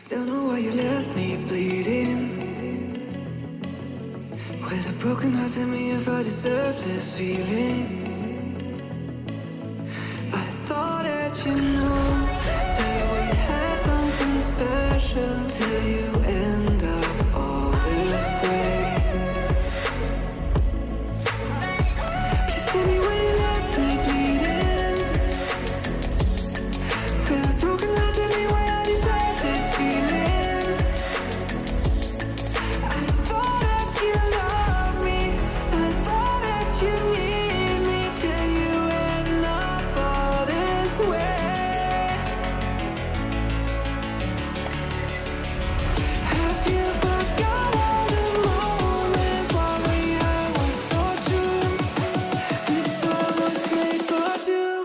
Don't know why you left me bleeding. With a broken heart, tell me if I deserve this feeling. I thought that you know that we had something special till you end up all this way. Please tell me why you left me bleeding. With a broken heart, tell me why I deserve this feeling. I thought that you loved me, I thought that you need me till you end up all this way. Have you forgot all the moments while we were so true? This world was made for two.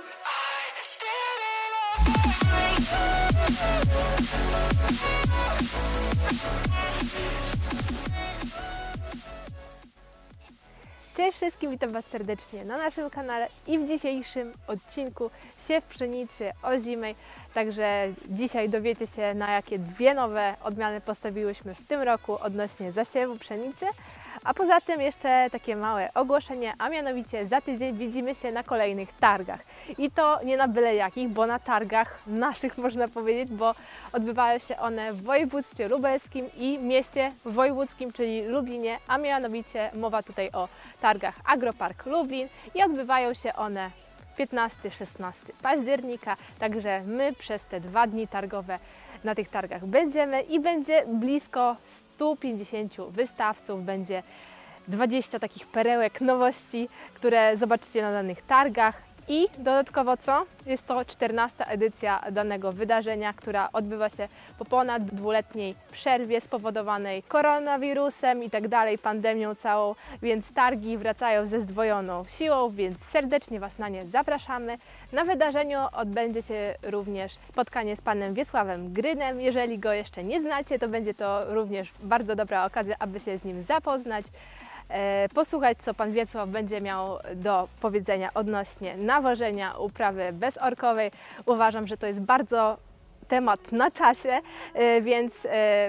Cześć wszystkim, witam Was serdecznie na naszym kanale i w dzisiejszym odcinku siew pszenicy ozimej. Także dzisiaj dowiecie się, na jakie dwie nowe odmiany postawiłyśmy w tym roku odnośnie zasiewu pszenicy. A poza tym jeszcze takie małe ogłoszenie, a mianowicie za tydzień widzimy się na kolejnych targach. I to nie na byle jakich, bo na targach naszych można powiedzieć, bo odbywają się one w województwie lubelskim i mieście wojewódzkim, czyli Lublinie, a mianowicie mowa tutaj o targach Agropark Lublin i odbywają się one 15-16 października, także my przez te 2 dni targowe na tych targach będziemy i będzie blisko 150 wystawców, będzie 20 takich perełek nowości, które zobaczycie na danych targach. I dodatkowo co? Jest to 14. edycja danego wydarzenia, która odbywa się po ponad 2-letniej przerwie spowodowanej koronawirusem i tak dalej, pandemią całą, więc targi wracają ze zdwojoną siłą, więc serdecznie Was na nie zapraszamy. Na wydarzeniu odbędzie się również spotkanie z panem Wiesławem Grynem. Jeżeli go jeszcze nie znacie, to będzie to również bardzo dobra okazja, aby się z nim zapoznać. Posłuchać, co pan Wiesław będzie miał do powiedzenia odnośnie nawożenia, uprawy bezorkowej. Uważam, że to jest bardzo temat na czasie, więc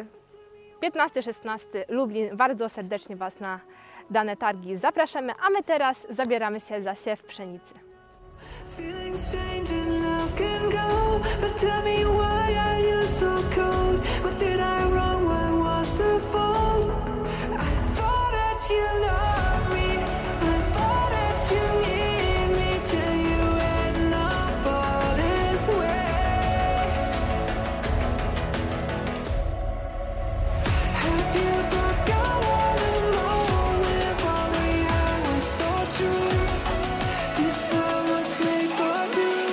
15-16 Lublin, bardzo serdecznie Was na dane targi zapraszamy, a my teraz zabieramy się za siew pszenicy. Feelings change and love can go, but tell me why are you so cold? What did I wrong? What was the fault? I thought that you loved me, I thought that you need me till you end up all this way. Have you forgot all the moments while we were so true? This world was made for two.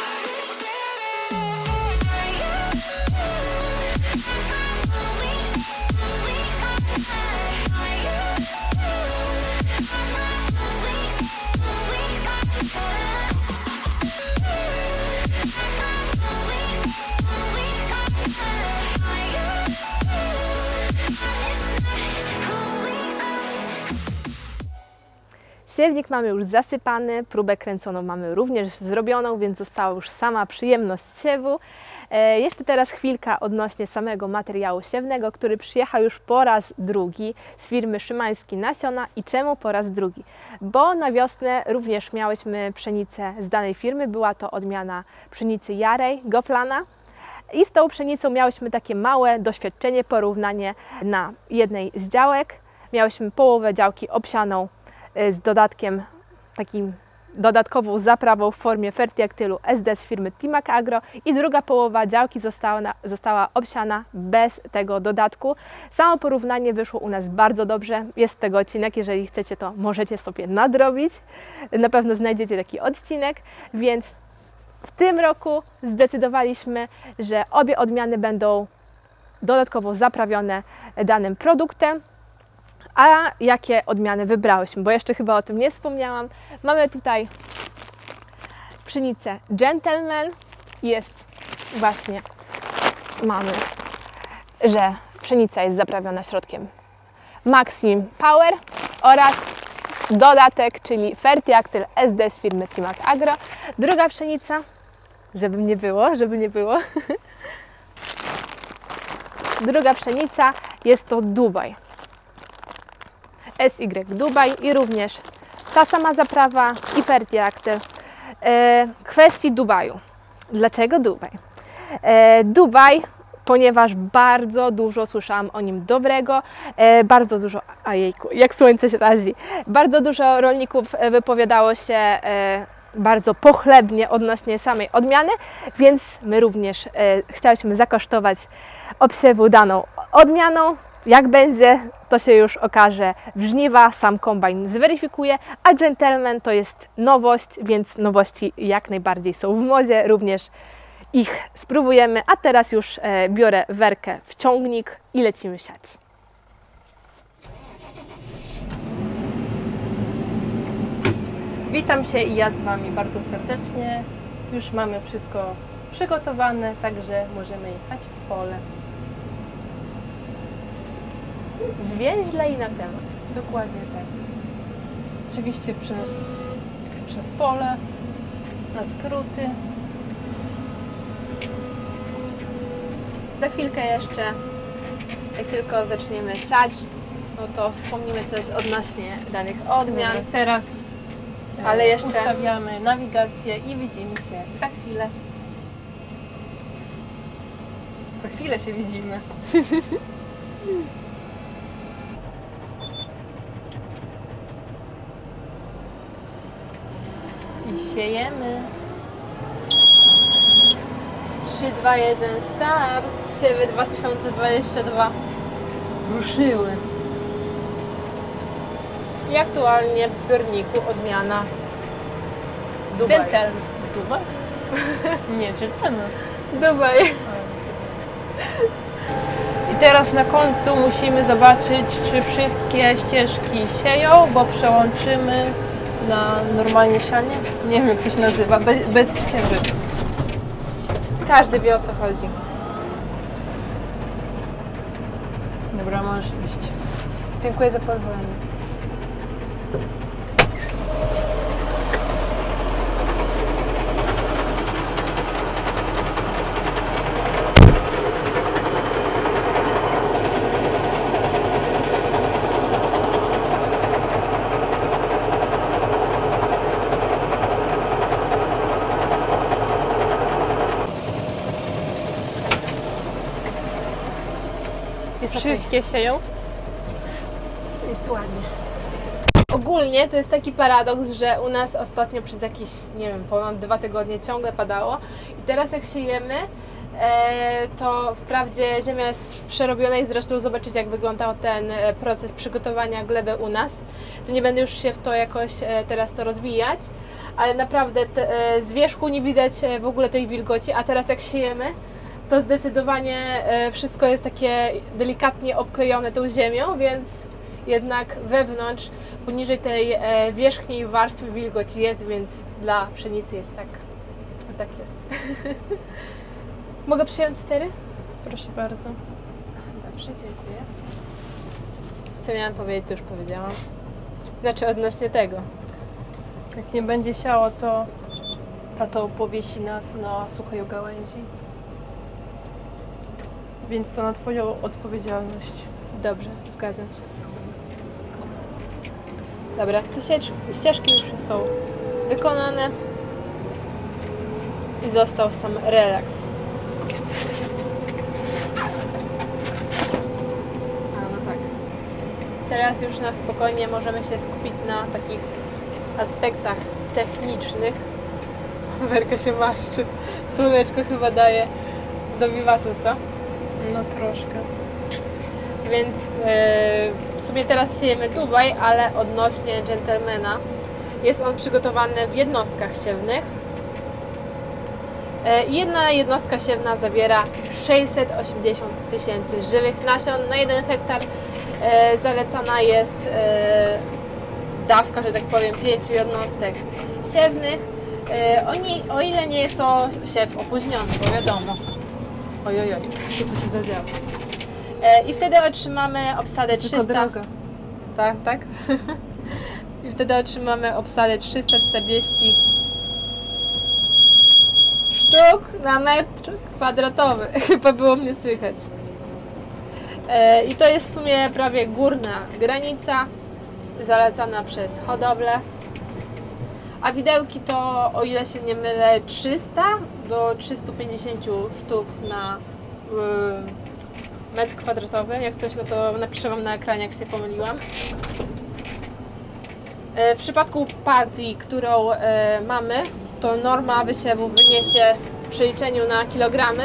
Siewnik mamy już zasypany, próbę kręconą mamy również zrobioną, więc została już sama przyjemność siewu. Jeszcze teraz chwilka odnośnie samego materiału siewnego, który przyjechał już po raz drugi z firmy Szymański Nasiona. I czemu po raz drugi? Bo na wiosnę również miałyśmy pszenicę z danej firmy, była to odmiana pszenicy Jarej, Goflana. I z tą pszenicą miałyśmy takie małe doświadczenie, porównanie na jednej z działek. Miałyśmy połowę działki obsianą z dodatkiem, takim dodatkową zaprawą w formie Fertiaktylu SD z firmy Timac Agro i druga połowa działki została obsiana bez tego dodatku. Samo porównanie wyszło u nas bardzo dobrze. Jest tego odcinek, jeżeli chcecie, to możecie sobie nadrobić. Na pewno znajdziecie taki odcinek, więc w tym roku zdecydowaliśmy, że obie odmiany będą dodatkowo zaprawione danym produktem. A jakie odmiany wybrałyśmy? Bo jeszcze chyba o tym nie wspomniałam. Mamy tutaj pszenicę Gentleman. Jest właśnie, mamy, że pszenica jest zaprawiona środkiem Maxim Power oraz dodatek, czyli Fertiaktyl SD z firmy Timac Agro. Druga pszenica, żeby nie było, druga pszenica jest to Dubaj. SY Dubaj i również ta sama zaprawa i Fertiacty. Kwestii Dubaju. Dlaczego Dubaj? Dubaj, ponieważ bardzo dużo słyszałam o nim dobrego, bardzo dużo, ajejku, jak słońce się razi, bardzo dużo rolników wypowiadało się bardzo pochlebnie odnośnie samej odmiany, więc my również chciałyśmy zakosztować obsiewu daną odmianą. Jak będzie, to się już okaże w żniwa, sam kombajn zweryfikuje, a Gentleman to jest nowość, więc nowości jak najbardziej są w modzie, również ich spróbujemy, a teraz już biorę werkę w ciągnik i lecimy siać. Witam się i ja z Wami bardzo serdecznie. Już mamy wszystko przygotowane, także możemy jechać w pole. Zwięźle i na temat. Dokładnie tak. Oczywiście przez pole, na skróty. Za chwilkę jeszcze, jak tylko zaczniemy siać, no to wspomnimy coś odnośnie danych odmian. Dobra, teraz Ale jeszcze ustawiamy nawigację i widzimy się za chwilę. Za chwilę się widzimy. I siejemy. 3, 2, 1, start. Siewy 2022 ruszyły. I aktualnie w zbiorniku odmiana Dubaj. Gentleman. Dubaj? Nie, Gentleman. Dubaj. I teraz na końcu musimy zobaczyć, czy wszystkie ścieżki sieją, bo przełączymy na normalnie sianie. Nie wiem, jak to się nazywa, bez ścieżek. Każdy wie, o co chodzi. Dobra, możesz iść. Dziękuję za pozwolenie. Jest Wszystkie sieją? Jest ładnie. Ogólnie to jest taki paradoks, że u nas ostatnio przez jakieś, nie wiem, ponad 2 tygodnie ciągle padało i teraz jak siejemy, to wprawdzie ziemia jest przerobiona i zresztą zobaczycie, jak wyglądał ten proces przygotowania gleby u nas. To nie będę już się w to jakoś teraz to rozwijać, ale naprawdę z wierzchu nie widać w ogóle tej wilgoci, a teraz jak siejemy, to zdecydowanie wszystko jest takie delikatnie obklejone tą ziemią, więc jednak wewnątrz, poniżej tej wierzchniej warstwy wilgoć jest, więc dla pszenicy jest tak. Tak jest. Mogę przyjąć stery? Proszę bardzo. Dobrze, dziękuję. Co miałam powiedzieć, to już powiedziałam. Znaczy odnośnie tego. Jak nie będzie siało, to tato powiesi nas na suchej gałęzi. Więc to na Twoją odpowiedzialność. Dobrze, zgadzam się. Dobra, te ścieżki już są wykonane i został sam relaks. A no tak. Teraz już na spokojnie możemy się skupić na takich aspektach technicznych. Werka się marszczy. Słoneczko chyba daje do wiwatu, co? No troszkę. Więc w sumie teraz siejemy Dubaj, ale odnośnie Gentlemana jest on przygotowany w jednostkach siewnych. Jedna jednostka siewna zawiera 680 000 żywych nasion na 1 hektar. Zalecana jest dawka, że tak powiem, 5 jednostek siewnych. O ile nie jest to siew opóźniony, bo wiadomo. Ojojoj, co tu się zadziało. I wtedy otrzymamy obsadę 300. Tak, tak. I wtedy otrzymamy obsadę 340 sztuk na metr kwadratowy. Chyba było mnie słychać. I to jest w sumie prawie górna granica zalecana przez hodowlę. A widełki to, o ile się nie mylę, 300 do 350 sztuk na metr kwadratowy. Jak coś, no to napiszę Wam na ekranie, jak się pomyliłam. W przypadku partii, którą mamy, to norma wysiewu wyniesie w przeliczeniu na kilogramy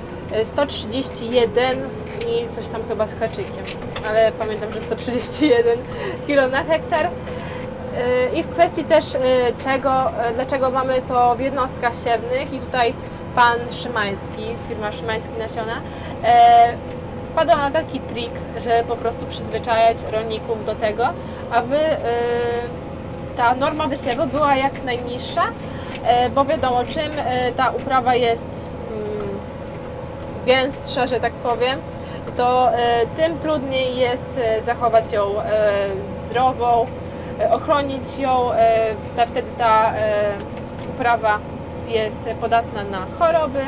131 i coś tam chyba z haczykiem, ale pamiętam, że 131 kg na hektar. I w kwestii też dlaczego mamy to w jednostkach siewnych i tutaj pan Szymański, firma Szymański Nasiona, wpadła na taki trik, że po prostu przyzwyczajać rolników do tego, aby ta norma wysiewu była jak najniższa, bo wiadomo, czym ta uprawa jest gęstsza, że tak powiem, to tym trudniej jest zachować ją zdrową, ochronić ją, wtedy ta uprawa jest podatna na choroby.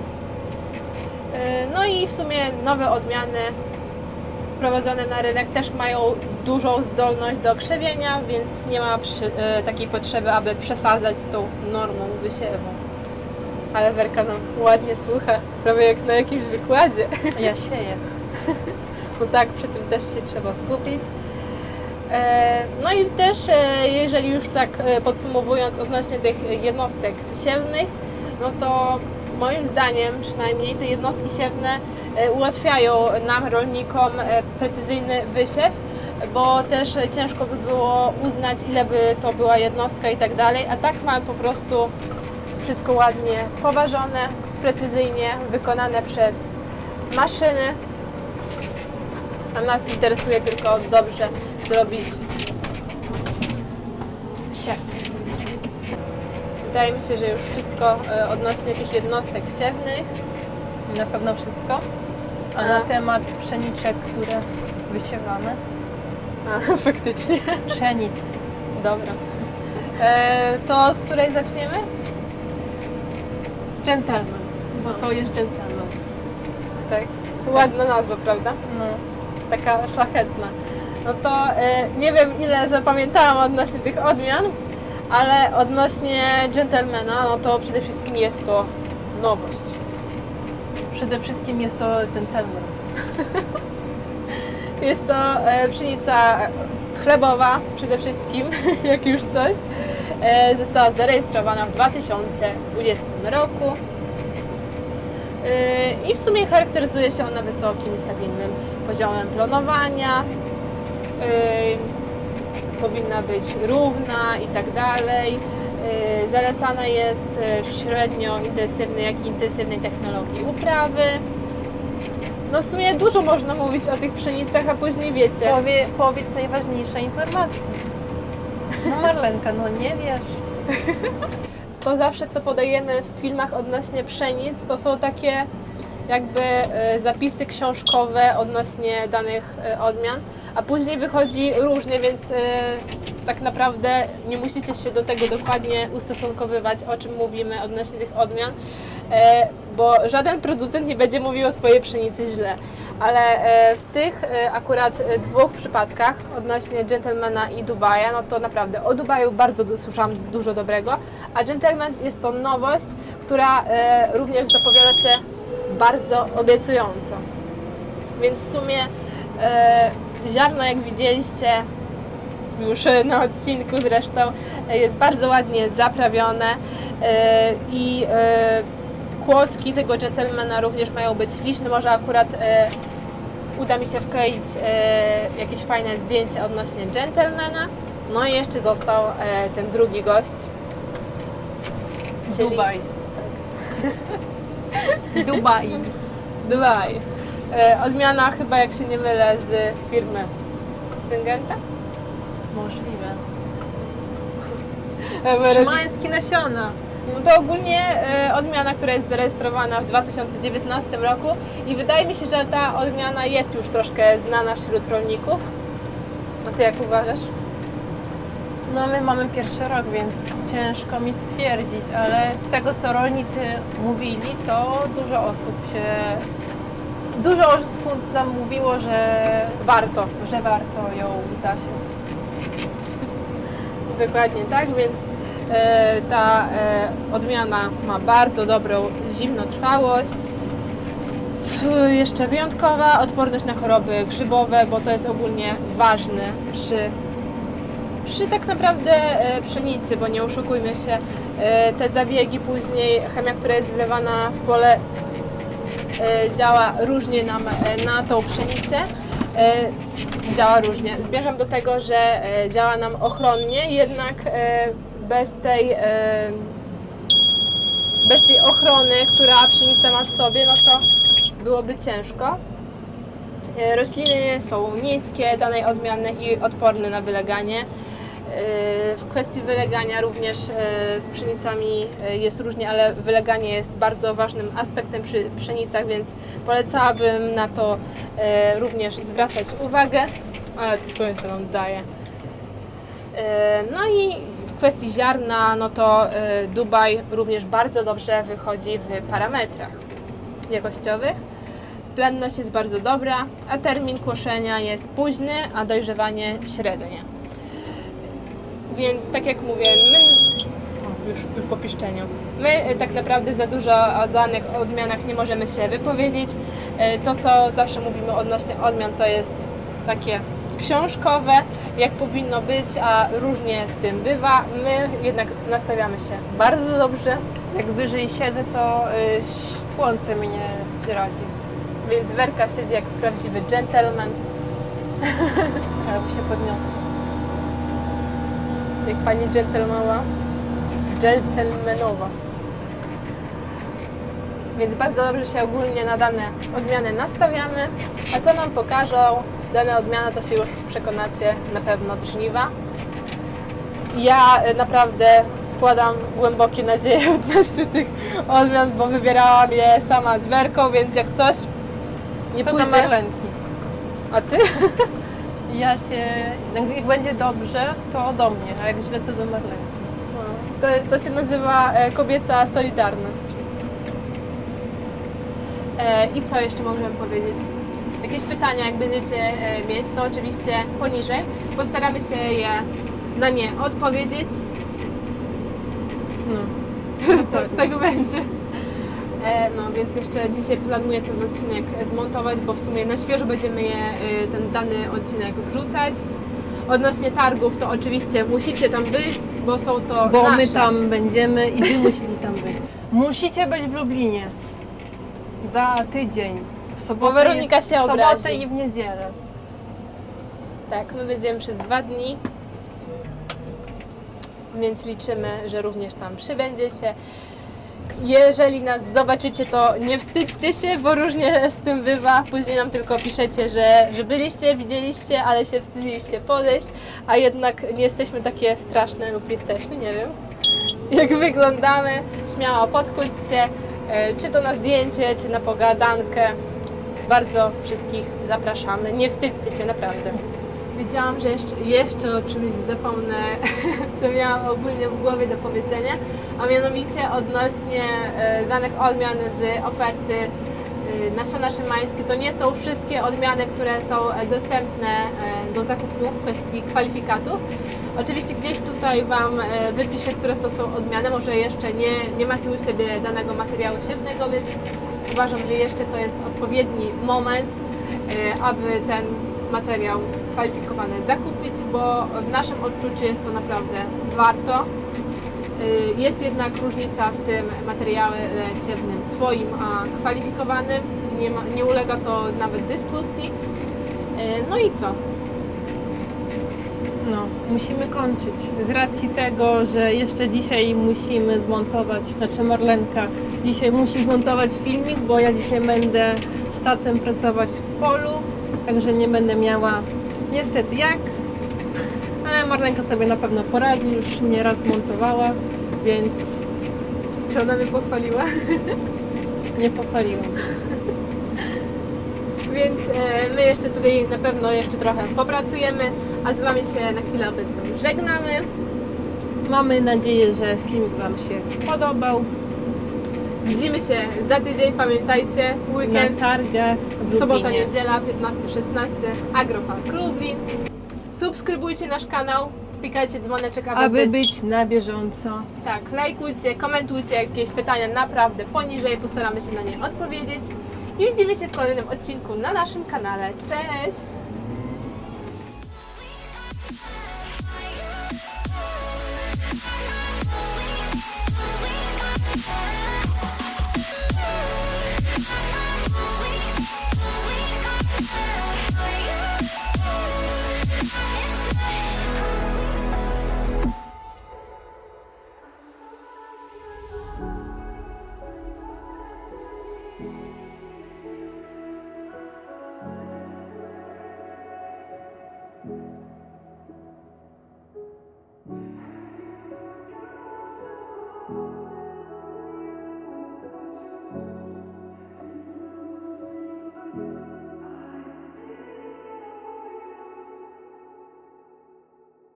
No i w sumie nowe odmiany wprowadzone na rynek też mają dużą zdolność do krzewienia, więc nie ma takiej potrzeby, aby przesadzać z tą normą wysiewu. Ale Werka nam ładnie słucha, prawie jak na jakimś wykładzie. Ja sieję. No tak, przy tym też się trzeba skupić. No i też, jeżeli już tak podsumowując odnośnie tych jednostek siewnych, no to moim zdaniem przynajmniej te jednostki siewne ułatwiają nam, rolnikom, precyzyjny wysiew, bo też ciężko by było uznać, ile by to była jednostka i tak dalej, a tak mamy po prostu wszystko ładnie poważone, precyzyjnie wykonane przez maszyny, a nas interesuje tylko dobrze zrobić siew. Wydaje mi się, że już wszystko odnośnie tych jednostek siewnych. Na pewno wszystko. A na temat pszeniczek, które wysiewamy? Faktycznie. Pszenic. Dobra. To z której zaczniemy? Gentleman, bo to jest gentleman. Tak. Ładna nazwa, prawda? No. Taka szlachetna. No to nie wiem, ile zapamiętałam odnośnie tych odmian, ale odnośnie Gentlemana, no to przede wszystkim jest to nowość. Przede wszystkim jest to gentleman. Jest to pszenica chlebowa przede wszystkim, jak już coś. Została zarejestrowana w 2020 roku. I w sumie charakteryzuje się ona wysokim, stabilnym poziomem planowania. Powinna być równa i tak dalej. Zalecana jest w średnio intensywnej, jak i intensywnej technologii uprawy. No w sumie dużo można mówić o tych pszenicach, a później wiecie. Powiedz najważniejsze informacje. No Marlenka, no nie wiesz. To zawsze, co podajemy w filmach odnośnie pszenic, to są takie jakby zapisy książkowe odnośnie danych odmian, a później wychodzi różnie, więc tak naprawdę nie musicie się do tego dokładnie ustosunkowywać, o czym mówimy odnośnie tych odmian, bo żaden producent nie będzie mówił o swojej pszenicy źle. Ale w tych akurat dwóch przypadkach odnośnie Gentlemana i Dubaja, no to naprawdę o Dubaju bardzo słyszałam dużo dobrego, a Gentleman jest to nowość, która również zapowiada się bardzo obiecująco. Więc w sumie ziarno, jak widzieliście już na odcinku zresztą, jest bardzo ładnie zaprawione i kłoski tego Gentlemana również mają być śliczne. Może akurat uda mi się wkleić jakieś fajne zdjęcie odnośnie Gentlemana. No i jeszcze został ten drugi gość. Czyli... Dubaj. Dubai. Dubaj. Odmiana chyba, jak się nie mylę, z firmy Syngenta. Możliwe. Szymański Nasiona. No to ogólnie odmiana, która jest zarejestrowana w 2019 roku i wydaje mi się, że ta odmiana jest już troszkę znana wśród rolników. A Ty jak uważasz? No my mamy pierwszy rok, więc ciężko mi stwierdzić, ale z tego, co rolnicy mówili, to dużo osób się Dużo osób nam mówiło, że warto. ją zasieć. Dokładnie tak, więc ta odmiana ma bardzo dobrą zimnotrwałość. Jeszcze wyjątkowa odporność na choroby grzybowe, bo to jest ogólnie ważne przy tak naprawdę pszenicy, bo nie oszukujmy się, te zabiegi później, chemia, która jest wlewana w pole, działa różnie nam na tą pszenicę. Działa różnie. Zmierzam do tego, że działa nam ochronnie, jednak bez tej ochrony, która pszenica ma w sobie, no to byłoby ciężko. Rośliny są niskie danej odmiany i odporne na wyleganie. W kwestii wylegania również z pszenicami jest różnie, ale wyleganie jest bardzo ważnym aspektem przy pszenicach, więc polecałabym na to również zwracać uwagę, ale to słońce nam daje. No i w kwestii ziarna, no to Dubaj również bardzo dobrze wychodzi w parametrach jakościowych. Plenność jest bardzo dobra, a termin koszenia jest późny, a dojrzewanie średnie. Więc tak jak mówię, już po piszczeniu, my tak naprawdę za dużo o danych odmianach nie możemy się wypowiedzieć. To, co zawsze mówimy odnośnie odmian, to jest takie książkowe, jak powinno być, a różnie z tym bywa. My jednak nastawiamy się bardzo dobrze. Jak wyżej siedzę, to słońce mnie razi. Więc Werka siedzi jak prawdziwy gentleman. Tak, się podniosę. Jak pani gentlemanowa. Więc bardzo dobrze się ogólnie na dane odmiany nastawiamy. A co nam pokażą dane odmiany, to się już przekonacie na pewno w żniwa. Ja naprawdę składam głębokie nadzieje odnośnie tych odmian, bo wybierałam je sama z Werką, więc jak coś nie to pójdzie... do Marlenki. A ty? Ja się... Jak będzie dobrze, to do mnie, a jak źle, to do Marlenki. To się nazywa kobieca solidarność. I co jeszcze możemy powiedzieć? Jakieś pytania, jak będziecie mieć, to oczywiście poniżej. Postaramy się na nie odpowiedzieć. No. Tak będzie. No więc jeszcze dzisiaj planuję ten odcinek zmontować, bo w sumie na świeżo będziemy ten dany odcinek wrzucać. Odnośnie targów, to oczywiście musicie tam być, bo są to Bo nasze. my tam będziemy i wy musicie tam być. Musicie być w Lublinie za tydzień. W sobotę, Bo Weronika się w sobotę obrazi. i w niedzielę. Tak, my będziemy przez 2 dni, więc liczymy, że również tam przybędziecie. Jeżeli nas zobaczycie, to nie wstydźcie się, bo różnie z tym bywa. Później nam tylko piszecie, że byliście, widzieliście, ale się wstydziliście podejść, a jednak nie jesteśmy takie straszne lub jesteśmy, nie wiem, jak wyglądamy. Śmiało podchodźcie, czy to na zdjęcie, czy na pogadankę. Bardzo wszystkich zapraszamy. Nie wstydźcie się, naprawdę. Wiedziałam, że jeszcze o czymś zapomnę, co miałam ogólnie w głowie do powiedzenia, a mianowicie odnośnie danych odmian z oferty nasiona szymańskie. To nie są wszystkie odmiany, które są dostępne do zakupu w kwestii kwalifikatów. Oczywiście gdzieś tutaj Wam wypiszę, które to są odmiany. Może jeszcze nie macie u siebie danego materiału siewnego, więc uważam, że jeszcze to jest odpowiedni moment, aby ten materiał kwalifikowany zakupić, bo w naszym odczuciu jest to naprawdę warto. Jest jednak różnica w tym materiale siewnym swoim a kwalifikowanym. Nie ulega to nawet dyskusji. No i co? No, musimy kończyć. Z racji tego, że jeszcze dzisiaj musimy zmontować, znaczy Marlenka dzisiaj musi zmontować filmik, bo ja dzisiaj będę z tatem pracować w polu, także nie będę miała niestety jak, ale Marlenka sobie na pewno poradzi, już nieraz montowała, więc... Czy ona mnie pochwaliła? Nie pochwaliłam. Więc my jeszcze tutaj na pewno jeszcze trochę popracujemy, a z Wami się na chwilę obecną żegnamy. Mamy nadzieję, że filmik Wam się spodobał. Widzimy się za tydzień, pamiętajcie, Na weekend, targach w Lublinie. sobota, niedziela, 15-16, Agropark Lublin. Subskrybujcie nasz kanał, klikajcie dzwoneczek, Aby być na bieżąco. Tak, lajkujcie, komentujcie jakieś pytania naprawdę poniżej, postaramy się na nie odpowiedzieć. I widzimy się w kolejnym odcinku na naszym kanale. Cześć!